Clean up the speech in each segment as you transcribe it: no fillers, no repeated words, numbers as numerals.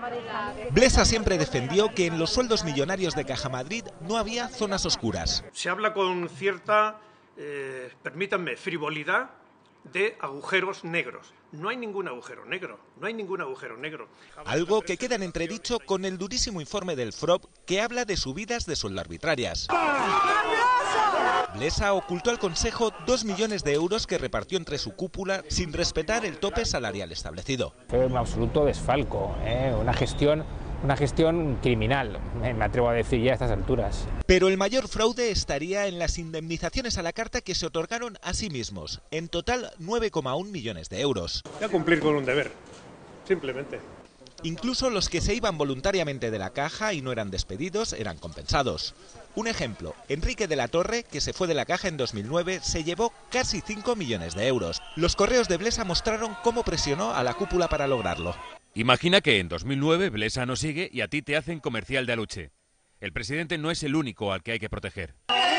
Blesa siempre defendió que en los sueldos millonarios de Caja Madrid no había zonas oscuras. Se habla con cierta, permítanme, frivolidad de agujeros negros. No hay ningún agujero negro, no hay ningún agujero negro. Algo que queda en entredicho con el durísimo informe del FROB que habla de subidas de sueldo arbitrarias. Blesa ocultó al Consejo 2 millones de euros que repartió entre su cúpula sin respetar el tope salarial establecido. Fue un absoluto desfalco, una gestión criminal, me atrevo a decir ya a estas alturas. Pero el mayor fraude estaría en las indemnizaciones a la carta que se otorgaron a sí mismos, en total 9,1 millones de euros. A cumplir con un deber, simplemente. Incluso los que se iban voluntariamente de la caja y no eran despedidos eran compensados. Un ejemplo, Enrique de la Torre, que se fue de la caja en 2009, se llevó casi 5 millones de euros. Los correos de Blesa mostraron cómo presionó a la cúpula para lograrlo. Imagina que en 2009 Blesa no sigue y a ti te hacen comercial de Aluche. El presidente no es el único al que hay que proteger.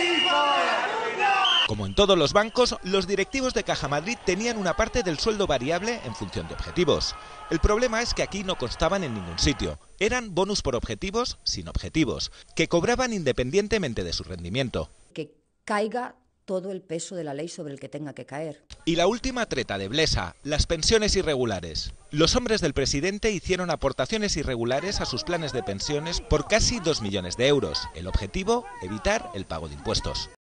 Como en todos los bancos, los directivos de Caja Madrid tenían una parte del sueldo variable en función de objetivos. El problema es que aquí no constaban en ningún sitio. Eran bonus por objetivos sin objetivos, que cobraban independientemente de su rendimiento. Que caiga todo el peso de la ley sobre el que tenga que caer. Y la última treta de Blesa, las pensiones irregulares. Los hombres del presidente hicieron aportaciones irregulares a sus planes de pensiones por casi 2 millones de euros. El objetivo, evitar el pago de impuestos.